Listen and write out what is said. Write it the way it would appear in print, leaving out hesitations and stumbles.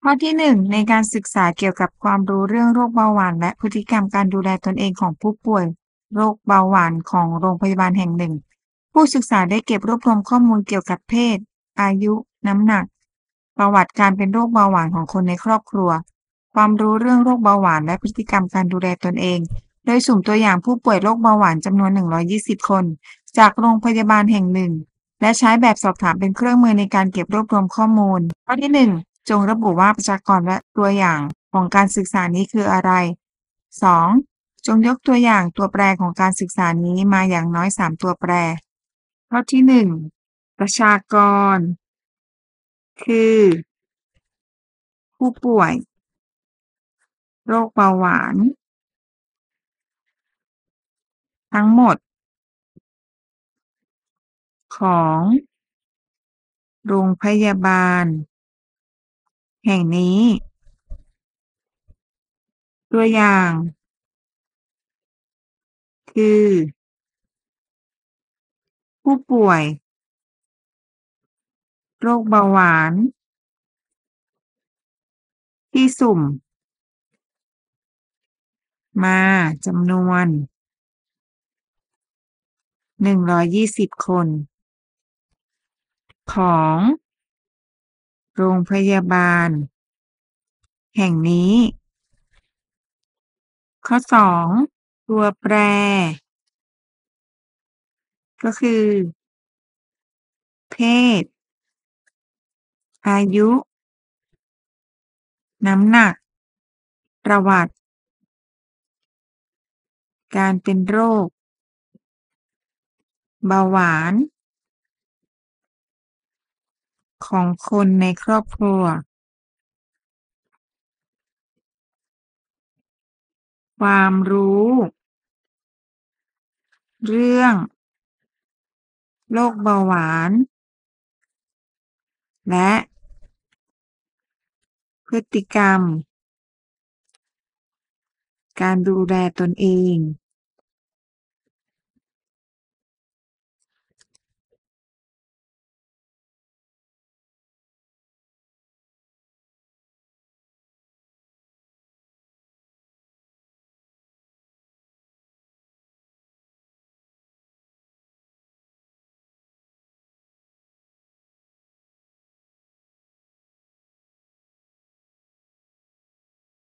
ข้อที่1ในการศึกษาเกี่ยวกับความรู้เรื่องโรคเบาหวานและพฤติกรรมการดูแลตนเองของผู้ป่วยโรคเบาหวานของโรงพยาบาลแห่งหนึ่งผู้ศึกษาได้เก็บรวบรวมข้อมูลเกี่ยวกับเพศอายุน้ำหนักประวัติการเป็นโรคเบาหวานของคนในครอบครัวความรู้เรื่องโรคเบาหวานและพฤติกรรมการดูแลตนเองโดยสุ่มตัวอย่างผู้ป่วยโรคเบาหวานจำนวน120คนจากโรงพยาบาลแห่งหนึ่ง และใช้แบบสอบถามเป็นเครื่องมือในการเก็บรวบรวมข้อมูลข้อที่1จงระบุว่าประชากรและตัวอย่างของการศึกษานี้คืออะไร2จงยกตัวอย่างตัวแปรของการศึกษานี้มาอย่างน้อย3ตัวแปรข้อที่1ประชากรคือผู้ป่วยโรคเบาหวานทั้งหมดของโรงพยาบาลแห่งนี้ตัวอย่างคือผู้ป่วยโรคเบาหวานที่สุ่ม มาจำนวน120คนของโรงพยาบาลแห่งนี้ข้อ2ตัวแปรก็คือเพศอายุน้ำหนักประวัติการเป็นโรคเบาหวานของคนในครอบครัวความรู้เรื่องโรคเบาหวานและพฤติกรรมการดูแลตนเอง